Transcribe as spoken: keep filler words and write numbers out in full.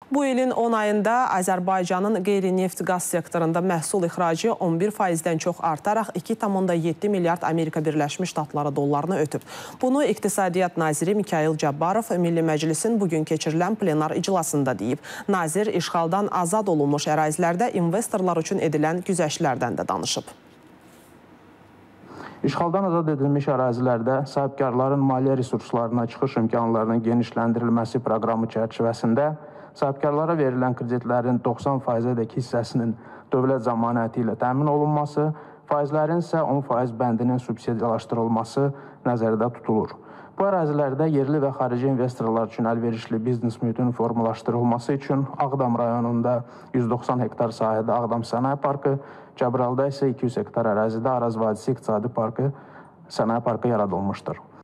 Bu ilin on ayında Azərbaycanın qeyri-neft qaz sektorunda məhsul ixracı on bir faizdən çox artaraq iki tam yeddi milyard Amerika Birləşmiş Ştatları dollarını ötüb. Bunu İqtisadiyyat Naziri Mikayıl Cabbarov Milli Məclisin bugün keçirilən plenar iclasında deyib. Nazir işğaldan azad olunmuş ərazilərdə investorlar üçün edilən güzəştlərdən də danışıb. İşğaldan azad edilmiş ərazilərdə sahibkarların maliyyə resurslarına çıxış imkanlarının genişləndirilməsi proqramı çərçivəsində sahibkarlara verilən kreditlərin doxsan faizədək hissəsinin dövlət zəmanəti ilə təmin olunması, faizlərin isə on faiz bəndinin subsidiyalaşdırılması nəzərdə tutulur. Bu ərazilərdə yerli və xarici investorlar üçün əlverişli biznes mühitin formalaşdırılması üçün Ağdam rayonunda yüz doxsan hektar sahədə Ağdam Sənaye Parkı, Cəbrayılda isə iki yüz hektar ərazidə Araz Vadisi İqtisadi Parkı, Sənaye Parkı yaradılmışdır.